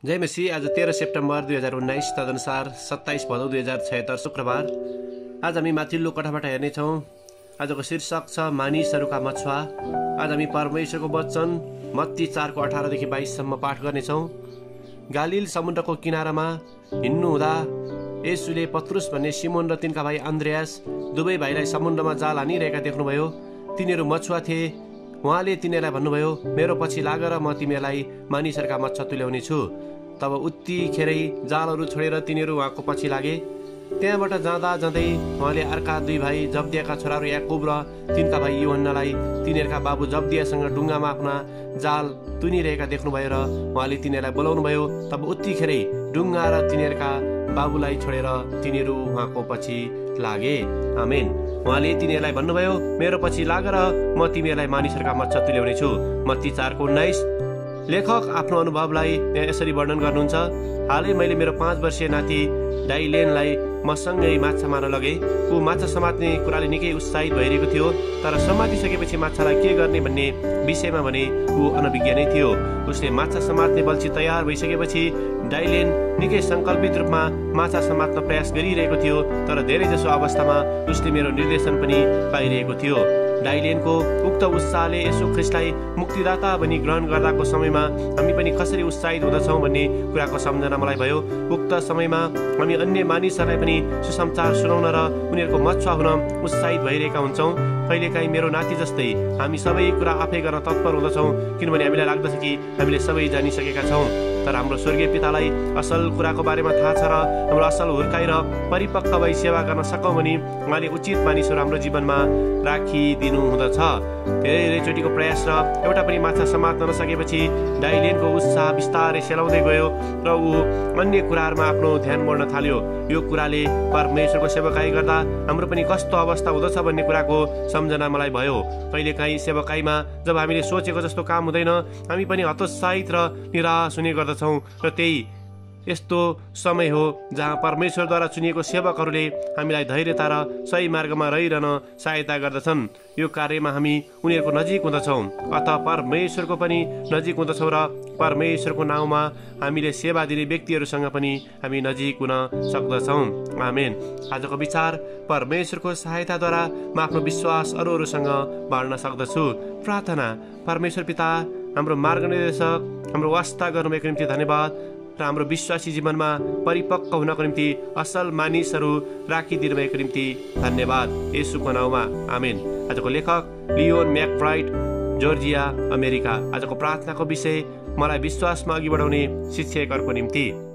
जय मसी। आज 13 सेप्टेम्बर 2019 तदनुसार 27 भदौ 2076 शुक्रबार। आज हामी माथिल्लो कथाबाट हेर्नेछौँ। आजको शीर्षक छ मानिसहरूका मछुवा। आज हामी परमेश्वरको वचन मत्ती 4 को 18 देखि 22 सम्म पाठ गर्नेछौँ। गालिल समुद्रको किनारामा हिँड्नु हुँदा येशूले पत्रुस भन्ने सिमोन र तिनका भाइ अन्द्रेयास दुवै भाइलाई समुद्रमा जाल हानिरहेका देख्नुभयो। तिनीहरू मछुवा थिए। उहाँले तिनीहरूलाई भन्नुभयो, मेरो पछि लाग र म तिमीहरूलाई मानिसहरूका मछुवा तुल्याउने छु। तब उत्तिखेरै जालहरू छोडेर तिनीहरू उहाँको पछि लागे। त्यहाँबाट जाँदा जाँदै उहाँले अर्का दुई भाइ जब्दियाका छोराहरू याकुब र तिनका भाइ यूहन्नालाई तिनीहरूका बाबु जब्दियासँग डुङ्गामा आफ्ना जाल तुनिरहेका देख्नुभयो र उहाँले तिनीहरूलाई बोलाउनुभयो। तब उत्तिखेरै डुङ्गा र तिनीहरूका बाबुलाई छोडेर तिनीहरू उहाँको पछि लागे। आमेन। उहाँले तिनीहरूलाई भन्नुभयो, मेरो पछि लाग र म तिमीहरूलाई मानिसहरूका मछुवा तुल्याउने छु। मत्ती 4 को 19। लेखक आफ्नो अनुभवलाई यसरी वर्णन गर्नुहुन्छ। हालै मैले मेरो 5 वर्षीय नाति डाइलेनलाई मसँगै माछा मार्न लगे। ऊ माछा समात्ने कुराले निकै उत्साहित भइरहेको थियो, तर समातिसकेपछि माछालाई के गर्ने भन्ने विषयमा भने ऊ अनभिज्ञ नै थियो। उसले माछा समात्ने बल्छी तयार भइसकेपछि डाइलेन निकै सङ्कल्पित रूपमा माछा समात्न प्रयास गरिरहेको थियो, तर धेरैजसो अवस्थामा उसले मेरो निर्देशन पनि पाइरहेको थियो। डाइलेनको उक्त उत्साहले येशू ख्रीष्टलाई मुक्तिदाता भनी ग्रहण गर्दाको समयमा हामी पनि कसरी उत्साहित हुँदछौँ भन्ने कुराको सम्झना मलाई भयो। उक्त समयमा हामी अन्य मानिसहरूलाई पनि सुसमाचार सुनाउन र उनीहरूको मछुवा हुन उत्साहित भइरहेका हुन्छौँ। कहिलेकाहीँ मेरो नाति जस्तै हामी सबै कुरा आफै गर्न तत्पर हुँदछौँ, किनभने हामीलाई लाग्दछ कि हामीले सबै जानिसकेका छौँ। तर हाम्रो स्वर्गीय पितालाई असल कुराको बारेमा थाहा छ र हाम्रो असल हुर्काइ र परिपक्व भई सेवा गर्न सकौँ भने उहाँले उचित मानिसहरू हाम्रो जीवनमा राखिदिनु हुँदछ। धेरैचोटिको प्रयास र एउटा पनि माछा समात्न नसकेपछि डाइलेनको उत्साह बिस्तारै सेलाउँदै गयो र ऊ अन्य कुराहरूमा आफ्नो ध्यान मोड्न थाल्यो। यो कुराले परमेश्वरको सेवकाई गर्दा हाम्रो पनि कस्तो अवस्था हुँदछ भन्ने कुराको सम्झना मलाई भयो। कहिलेकाहीँ सेवकाईमा जब हामीले सोचेको जस्तो काम हुँदैन, हामी पनि हतोत्साहित र निराश हुने गर्दछौँ र त्यही यस्तो समय हो जहाँ परमेश्वरद्वारा चुनिएको सेवकहरूले हामीलाई धैर्यता र सही मार्गमा रहिरहन सहायता गर्दछन्। यो कार्यमा हामी उनीहरूको नजिक हुँदछौँ, अतः परमेश्वरको पनि नजिक हुँदछौँ र परमेश्वरको नाउँमा हामीले सेवा दिने व्यक्तिहरूसँग पनि हामी नजिक हुन सक्दछौँ। आमेन। आजको विचार, परमेश्वरको सहायताद्वारा म आफ्नो विश्वास अरूहरूसँग बाँड्न सक्दछु। प्रार्थना। परमेश्वर पिता, हाम्रो मार्गनिर्देशक, हाम्रो वास्ता गर्नुभएको निम्ति धन्यवाद र हाम्रो विश्वासी जीवनमा परिपक्व हुनको निम्ति असल मानिसहरू राखिदिनु भएको निम्ति धन्यवाद। येशूको नाउँमा आमेन। आजको लेखक लियोन मैक्ब्राइड, जर्जिया, अमेरिका। आजको प्रार्थनाको विषय, मलाई विश्वासमा अघि बढाउने शिक्षकहरूको निम्ति।